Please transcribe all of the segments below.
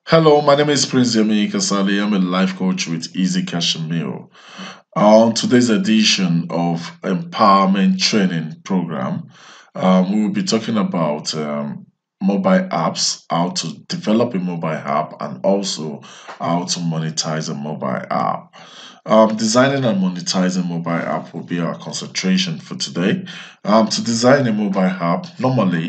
Hello, my name is Prince Yemi Kasali. I'm a life coach with Easy Cashmere. On today's edition of Empowerment Training Program, we will be talking about mobile apps, how to develop a mobile app, and also how to monetize a mobile app. Designing and monetizing mobile app will be our concentration for today. To design a mobile app, normally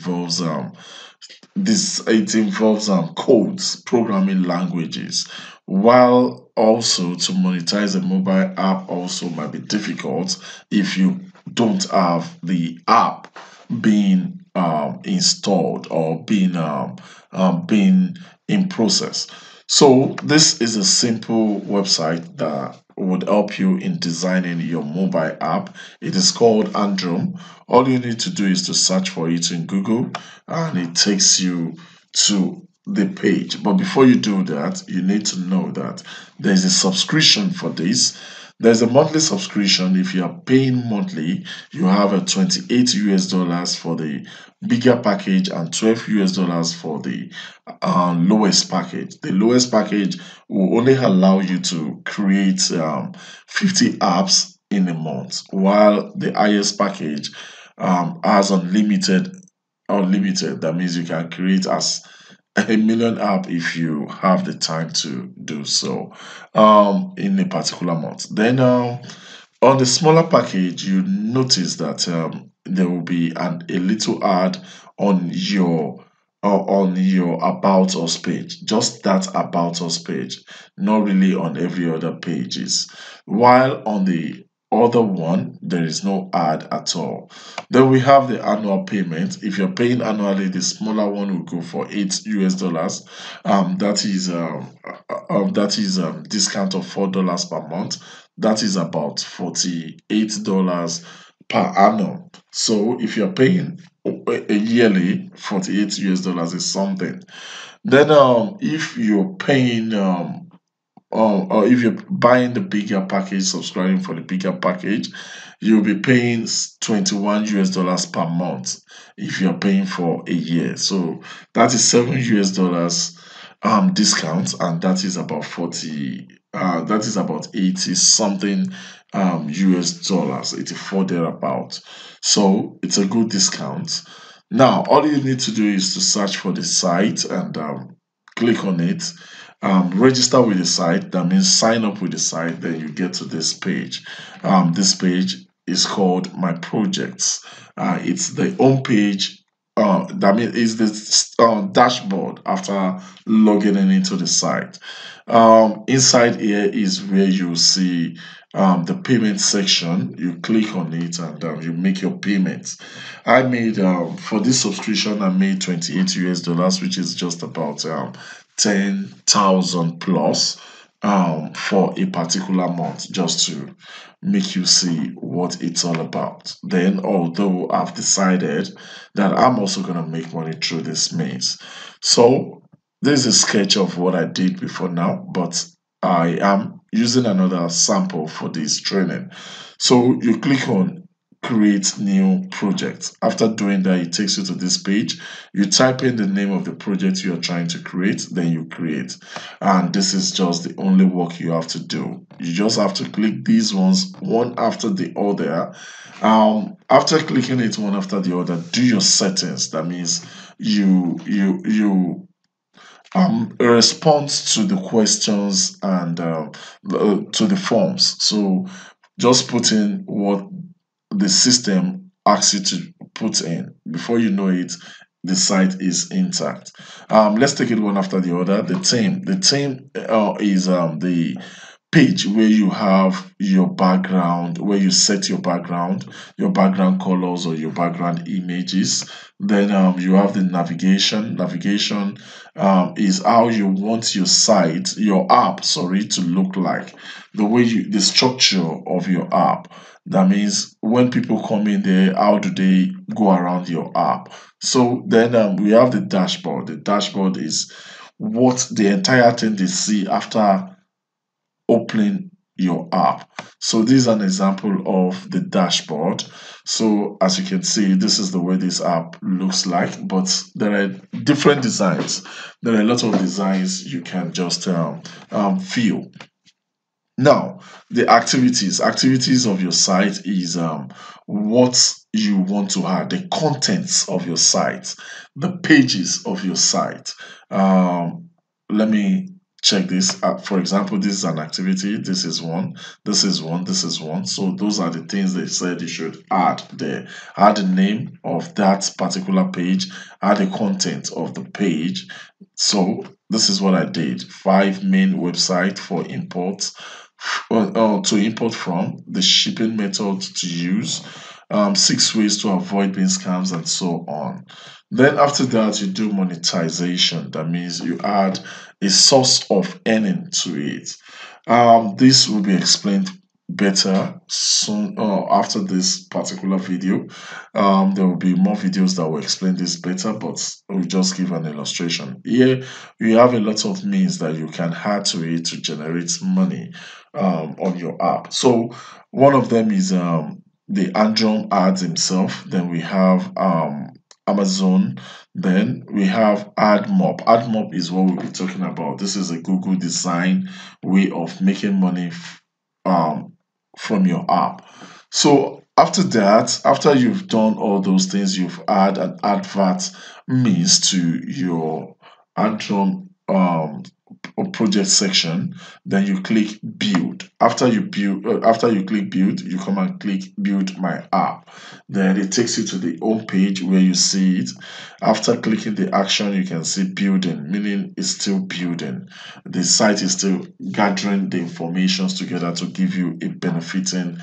it involves codes, programming languages, while also to monetize a mobile app also might be difficult if you don't have the app being installed or being in process. So this is a simple website that would help you in designing your mobile app. It is called Androm. All you need to do is to search for it in Google and it takes you to the page. But before you do that, you need to know that there's a subscription for this. There's a monthly subscription. If you are paying monthly, you have a 28 US dollars for the bigger package and 12 US dollars for the lowest package. The lowest package will only allow you to create 50 apps in a month, while the highest package has unlimited. That means you can create as a million app if you have the time to do so in a particular month. Then on the smaller package, you notice that there will be a little ad on your about us page, just that about us page, not really on every other pages. While on the other one, there is no ad at all. Then we have the annual payment. If you're paying annually, the smaller one will go for 8 US dollars. That is discount of $4 per month. That is about $48 per annum. So if you're paying a yearly 48 US dollars is something. Then if you're paying or if you're buying the bigger package, subscribing for the bigger package, you'll be paying 21 US dollars per month if you're paying for a year. So that is 7 US dollars discount, and that is about 80 something US dollars, 84 thereabout. So it's a good discount. Now all you need to do is to search for the site and click on it, register with the site. That means sign up with the site. Then you get to this page. This page is called My Projects. It's the home page. That means it's the dashboard after logging in into the site. Inside here is where you see the payment section. You click on it and you make your payments. I made for this subscription, I made 28 US dollars, which is just about 10,000 plus for a particular month, just to make you see what it's all about. Then, although I've decided that I'm also going to make money through this means. So, this is a sketch of what I did before now, but I am using another sample for this training. So, you click on create new project. After doing that, it takes you to this page. You type in the name of the project you are trying to create, then you create. And this is just the only work you have to do. You just have to click these ones one after the other. After clicking it one after the other, do your settings. That means you respond to the questions and to the forms. So just put in what the system asks you to put in. Before you know it, the site is intact. Let's take it one after the other. The theme is the page where you have your background, where you set your background colors or your background images. Then you have the navigation. Navigation is how you want your site, your app, sorry, to look like. The structure of your app. That means when people come in there, how do they go around your app? So then we have the dashboard. The dashboard is what the entire thing they see after opening your app. So this is an example of the dashboard. So as you can see, this is the way this app looks like, but there are different designs. There are a lot of designs you can just view. Now, the activities of your site is what you want to add, the contents of your site, the pages of your site. Let me check this. For example, this is an activity. This is one. This is one. This is one. So those are the things they said you should add there. Add the name of that particular page. Add the content of the page. So this is what I did. 5 main website for imports to import from, the shipping method to use, 6 ways to avoid being scams, and so on. Then after that, you do monetization. That means you add a source of earning to it. This will be explained better soon after this particular video. There will be more videos that will explain this better, but we'll just give an illustration. Here you have a lot of means that you can add to it to generate money on your app. So one of them is the Androm ads himself. Then we have Amazon. Then we have AdMob. AdMob is what we'll be talking about. This is a Google design way of making money from your app. So after that, after you've done all those things, you've add an advert means to your Androm project section. Then you click build. After you click build, you come and click build my app. Then it takes you to the home page where you see it. After clicking the action, you can see building, meaning it's still building. The site is still gathering the informations together to give you a benefiting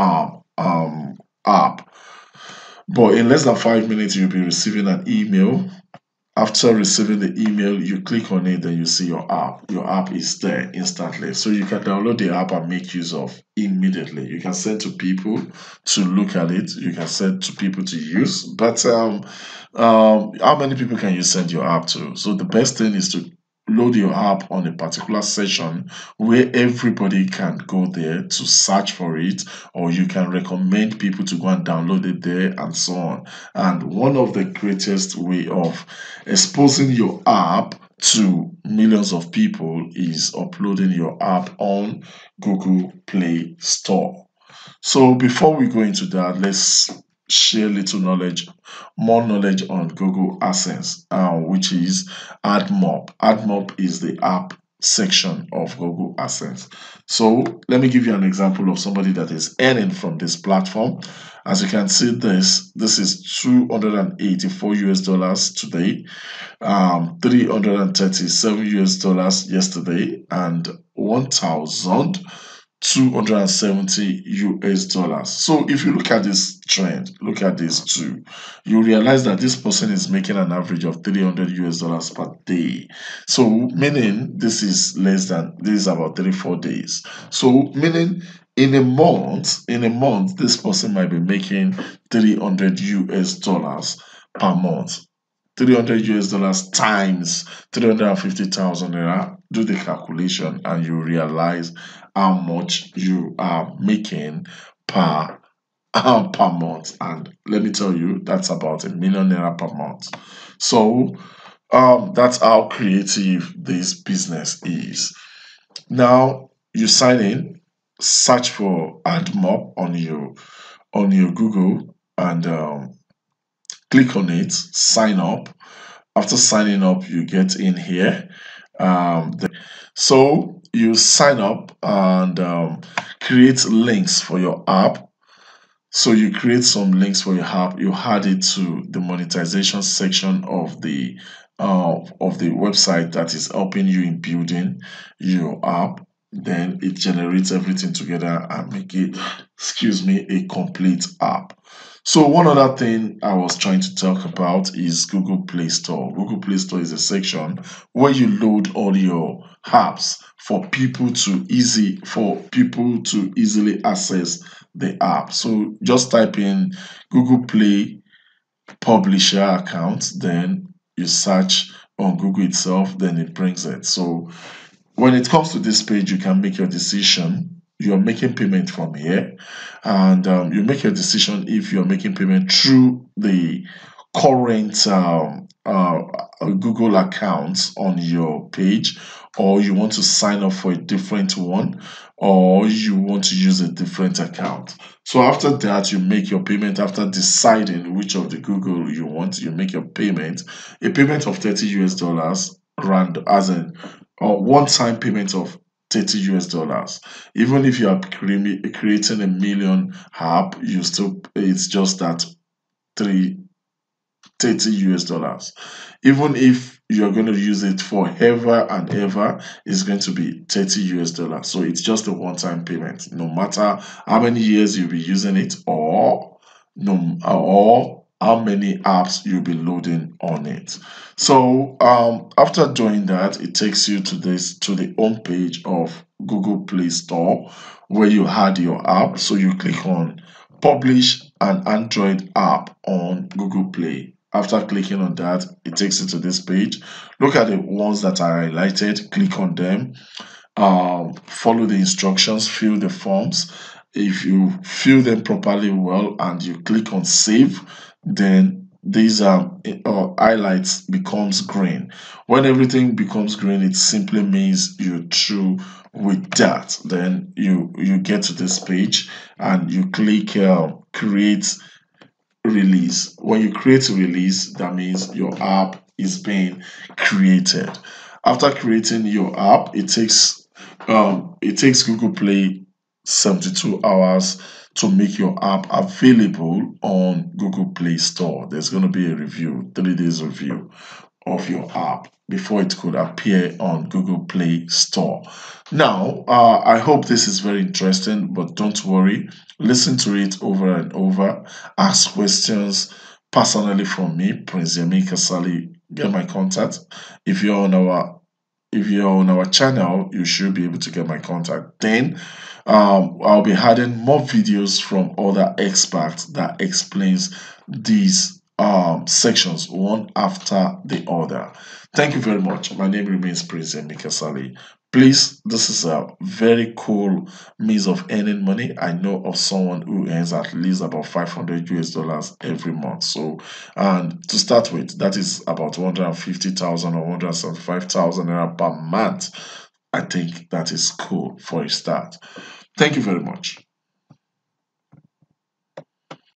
app. But in less than 5 minutes, you'll be receiving an email. After receiving the email, you click on it, then you see your app. Your app is there instantly. So you can download the app and make use of immediately. You can send to people to look at it. You can send to people to use. But how many people can you send your app to? So the best thing is to load your app on a particular session where everybody can go there to search for it, or you can recommend people to go and download it there, and so on. And one of the greatest way of exposing your app to millions of people is uploading your app on Google Play Store. So before we go into that, let's share more knowledge on Google AdSense, which is AdMob. AdMob is the app section of Google AdSense. So let me give you an example of somebody that is earning from this platform. As you can see, this is 284 US dollars today, 337 US dollars yesterday, and 1,270 US dollars. So if you look at this trend, look at these two, you realize that this person is making an average of 300 US dollars per day. So meaning this is about 3-4 days. So meaning in a month, this person might be making 300 US dollars per month. 300 US dollars times 350,000 naira. Do the calculation and you realize how much you are making per month. And let me tell you, that's about ₦1 million per month. So that's how creative this business is. Now you sign in, search for AdMob on your Google, and click on it, sign up. After signing up, you get in here. So you sign up and create links for your app. So you create some links for your app. You add it to the monetization section of the website that is helping you in building your app. Then it generates everything together and make it, a complete app. So one other thing I was trying to talk about is Google Play Store. Google Play Store is a section where you load all your apps for people to easily access the app. So just type in Google Play Publisher account, then you search on Google itself, then it brings it. So when it comes to this page, you can make your decision you're making payment from here, and you make your decision if you're making payment through the current Google accounts on your page, or you want to sign up for a different one, or you want to use a different account. So after that, you make your payment. After deciding which of the Google you want, you make your payment. A payment of 30 US dollars, rand as in one-time payment of 30 US dollars. Even if you are creating a million app, you still, it's just that three 30 US dollars. Even if you're going to use it forever and ever, it's going to be 30 US dollars. So it's just a one-time payment, no matter how many years you'll be using it, or no or how many apps you'll be loading on it. So after doing that, it takes you to the home page of Google Play Store, where you add your app. So you click on publish an Android app on Google Play. After clicking on that, it takes you to this page. Look at the ones that are highlighted, click on them, follow the instructions, fill the forms. If you fill them properly well and you click on save, then these highlights becomes green. When everything becomes green, it simply means you're through with that. Then you get to this page and you click create release. When you create a release, that means your app is being created. After creating your app, it takes Google Play 72 hours to make your app available on Google Play Store. There's going to be a review, 3 days review of your app before it could appear on Google Play Store. Now, I hope this is very interesting, but don't worry. Listen to it over and over. Ask questions personally from me, Prince Yemi Kasali. Get my contact. If you're on our if you're on our channel, you should be able to get my contact. Then I'll be adding more videos from other experts that explains these sections one after the other. Thank you very much. My name remains Prince Mikasali. Please, this is a very cool means of earning money. I know of someone who earns at least about 500 US dollars every month. So, and to start with, that is about 150,000 or 175,000 naira per month. I think that is cool for a start. Thank you very much.